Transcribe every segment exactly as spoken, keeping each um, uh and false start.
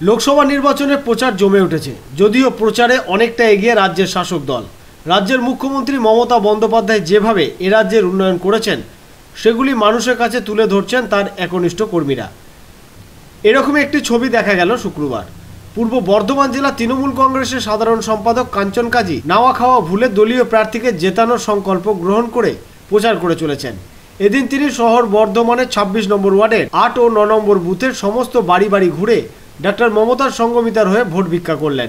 লোকসভা নির্বাচনে প্রচার জমে উঠেছে, যদিও প্রচারে অনেকটা এগিয়ে রাজ্যের শাসক দল। রাজ্যের মুখ্যমন্ত্রী মমতা বন্দ্যোপাধ্যায় যেভাবে এ রাজ্যের উন্নয়ন করেছেন সেগুলি মানুষের কাছে তুলে ধরছেন তার একনিষ্ঠ কর্মীরা। এরকমই একটি ছবি দেখা গেল শুক্রবার। পূর্ব বর্ধমান জেলা তৃণমূল কংগ্রেসের সাধারণ সম্পাদক কাঞ্চন কাজী নাওয়া খাওয়া ভুলে দলীয় প্রার্থীকে জেতানোর সংকল্প গ্রহণ করে প্রচার করে চলেছেন। এদিন তিনি শহর বর্ধমানের ছাব্বিশ নম্বর ওয়ার্ডের আট ও ন নম্বর বুথের সমস্ত বাড়ি বাড়ি ঘুরে ডক্টর মমতার সঙ্গমিতার হয়ে ভোট ভিক্ষা করলেন।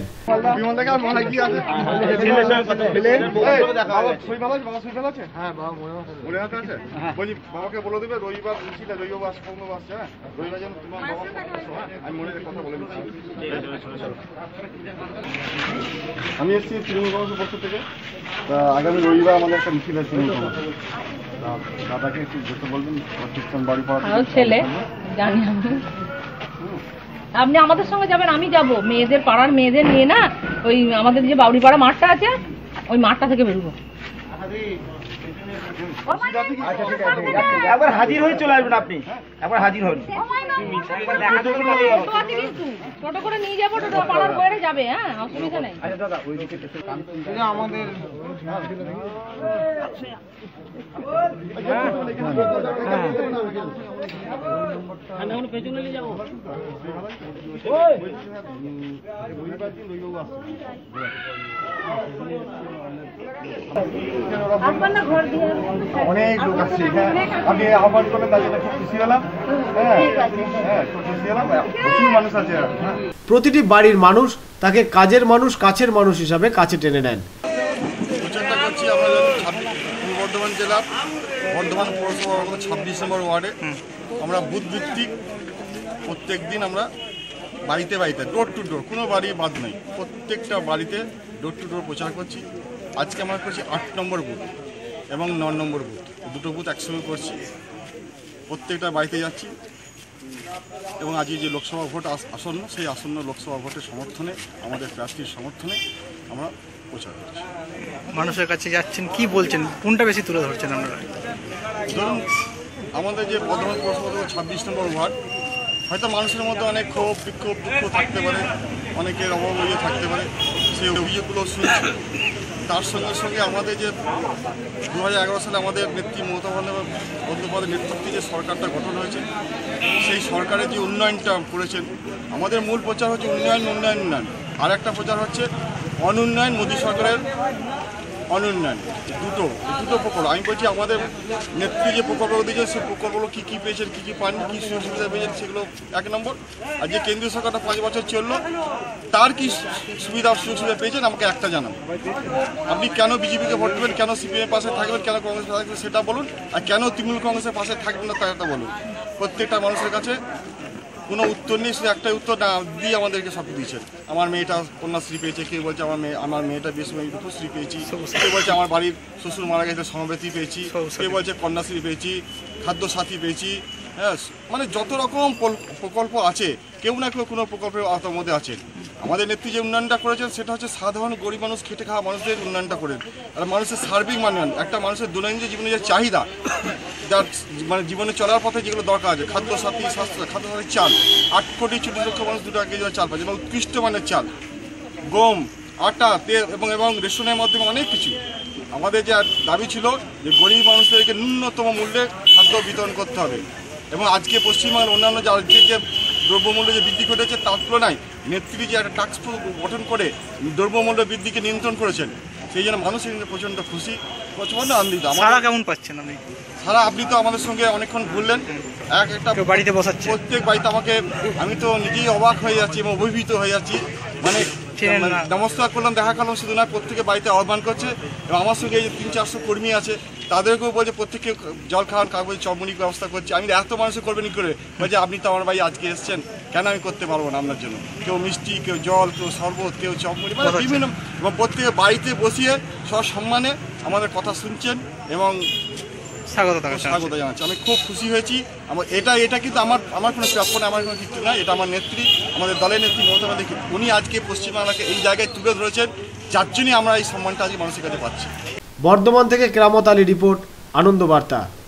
আমি এসেছি তৃণমূল কংগ্রেসের পক্ষ থেকে। আগামী রবিবার আমাদের একটা মিছিল আছে তৃণমূল কংগ্রেস। দাদাকে একটু যেতে বলবেন, বাড়ি পাওয়া ছেলে জানি আমি। আপনি আমাদের সঙ্গে যাবেন, আমি যাব মেয়েদের পাড়ার মেয়েদের নিয়ে, না ওই আমাদের যে বাউরিপাড়া মাঠটা আছে ওই মাঠটা থেকে বেরোবো। একবার হাজির হয়ে চলে আসবেন, আপনি একবার হাজির হন। টোটো করে নিয়ে যাবো, টোটো পাড়ার বাইরে যাবে, হ্যাঁ অসুবিধা নেই। আমাদের পেছনে নিয়ে যাবো। অনেক লোক আসছে, আমি আহ্বান করলাম, তার জন্য খুব খুশি হলাম। হ্যাঁ হ্যাঁ খুব খুশি হলাম, প্রচুর মানুষ আছে। প্রতিটি বাড়ির মানুষ তাকে কাজের মানুষ, কাছের মানুষ হিসাবে কাছে টেনে নেন। প্রচারটা করছি আমরা পূর্ব বর্ধমান জেলার বর্ধমান পৌরসভা ছাব্বিশ নম্বর ওয়ার্ডে। আমরা বুথ ভিত্তিক প্রত্যেক দিন আমরা বাড়িতে বাড়িতে ডোর টু ডোর, কোনো বাড়ি বাদ নেই, প্রত্যেকটা বাড়িতে ডোর টু ডোর প্রচার করছি। আজকে আমরা করছি আট নম্বর বুথ এবং ন নম্বর বুথ, দুটো বুথ একসঙ্গে করছি। প্রত্যেকটা বাড়িতে যাচ্ছি এবং আজকে যে লোকসভা ভোট আসন্ন, সেই আসন্ন লোকসভা ভোটের সমর্থনে, আমাদের প্রার্থীর সমর্থনে আমরা প্রচার করছি। মানুষের কাছে যাচ্ছেন, কি বলছেন, কোনটা বেশি তুলে ধরছেন আপনারা? ধরুন আমাদের যে বর্ধমান পৌরসভা ছাব্বিশ নম্বর ওয়ার্ড, হয়তো মানুষের মধ্যে অনেক ক্ষোভ বিক্ষোভ দুঃখ থাকতে পারে, অনেকের অভাব ইয়ে থাকতে পারে, সেই অভিযোগগুলো শুনছি। তার সঙ্গে সঙ্গে আমাদের যে দু হাজার এগারো সালে আমাদের নেত্রী মমতা বন্দ্যোপাধ্যায়ের নেতৃত্বে যে সরকারটা গঠন হয়েছে, সেই সরকারের যে উন্নয়নটা করেছেন, আমাদের মূল প্রচার হচ্ছে উন্নয়ন উন্নয়ন উন্নয়ন। আর একটা প্রচার হচ্ছে অনুন্নয়ন, মোদী সরকারের অনুন্নয়ন। দুটো দুটো প্রকল্প আমি বলছি, আমাদের নেত্রী যে প্রকল্পগুলো দিয়েছেন সেই প্রকল্পগুলো কী কী পেয়েছেন, কী কী পাননি, কী সুযোগ সুবিধা পেয়েছেন, সেগুলো এক নম্বর। আর যে কেন্দ্রীয় সরকারটা পাঁচ বছর চললো, তার কী সুবিধা সুযোগ সুবিধা পেয়েছেন আমাকে একটা জানান। আপনি কেন বিজেপিকে ভোট দেবেন, কেন সিপিএমের পাশে থাকবেন, কেন কংগ্রেসের পাশে থাকবেন সেটা বলুন, আর কেন তৃণমূল কংগ্রেসের পাশে থাকবেন না তাটা বলুন। প্রত্যেকটা মানুষের কাছে কোনো উত্তর নেই, শুধু একটাই উত্তর না দিয়ে আমাদেরকে সব দিয়েছেন। আমার মেয়েটা কন্যাশ্রী পেয়েছে, কেউ বলছে আমার মেয়ে আমার মেয়েটা বেসরকারি রূপশ্রী পেয়েছি, কেউ বলছে আমার বাড়ির শ্বশুর মারা গেছে সমবেতী পেয়েছি, কেউ বলছে কন্যাশ্রী পেয়েছি, খাদ্যসাথী পেয়েছি। হ্যাঁ, মানে যত রকম প্রকল্প আছে, কেউ না কেউ কোনো প্রকল্পের আওতার মধ্যে আছেন। আমাদের নেত্রী যে উন্নয়নটা করেছেন সেটা হচ্ছে সাধারণ গরিব মানুষ, খেটে খাওয়া মানুষদের উন্নয়নটা করেন। আর মানুষের সার্বিক মানন, একটা মানুষের দৈনন্দিন জীবনে যে চাহিদা, যার মানে জীবনে চলার পথে যেগুলো দরকার আছে, খাদ্যসাথী, স্বাস্থ্য খাদ্যসাথী, চাল, আট কোটি চল্লিশ লক্ষ মানুষ দু টাকা কেজি চাল পাচ্ছে এবং উৎকৃষ্ট মানের চাল, গম, আটা, তেল এবং এবং রেশনের মাধ্যমে অনেক কিছু। আমাদের যে দাবি ছিল যে গরিব মানুষদেরকে ন্যূনতম মূল্যে খাদ্য বিতরণ করতে হবে। এবং আজকে পশ্চিমবঙ্গের অন্যান্য যে আজকে যে দ্রব্যমূল্য যে বৃদ্ধি ঘটেছে, তার তুলনায় নেত্রী যে একটা টাস্ক ফোর্স গঠন করে দ্রব্যমূল্য বৃদ্ধিকে নিয়ন্ত্রণ করেছেন, সেই জন্য মানুষ প্রচণ্ড খুশি, প্রচণ্ড আনন্দিত। সারা কেমন পাচ্ছেন আপনি? সারা আপনি তো আমাদের সঙ্গে অনেকক্ষণ ঘুরলেন, এক একটা বাড়িতে বসাচ্ছে, প্রত্যেক বাড়িতে আমাকে, আমি তো নিজেই অবাক হয়ে যাচ্ছি এবং অভিভূত হয়ে যাচ্ছি। মানে নমস্কার করলাম, দেখা করলাম, শুধু না প্রত্যেকে বাড়িতে আহ্বান করছে। এবং আমার সঙ্গে এই যে তিন চারশো কর্মী আছে, তাদেরকেও বলছে প্রত্যেকে জল খাওয়ার কাগজ চমনিক ব্যবস্থা করছে। আমি এত মানুষের করবেন করে বলছে আপনি তো আমার বাড়ি আজকে এসছেন, কেন আমি করতে পারবো না আপনার জন্য? কেউ মিষ্টি, কেউ জল, কেউ শরবত, কেউ চমনি, মানে বিভিন্ন, এবং প্রত্যেকে বাড়িতে বসিয়ে সসম্মানে আমাদের কথা শুনছেন এবং স্বাগত স্বাগত জানাচ্ছি। আমি খুব খুশি হয়েছি। আমার এটা এটা কিন্তু আমার আমার কোনো প্রাপ্য না, আমার কোনো কিছু না, এটা আমার নেত্রী, আমাদের দলের নেত্রী মমতা বন্দ্যোপাধ্যায়, উনি আজকে পশ্চিমবাংলাকে এই জায়গায় তুলে ধরেছেন, যার জন্যই আমরা এই সম্মানটা আজকে মানুষের কাছে পাচ্ছি। বর্ধমান থেকে কেরামত আলী রিপোর্ট, আনন্দ বার্তা।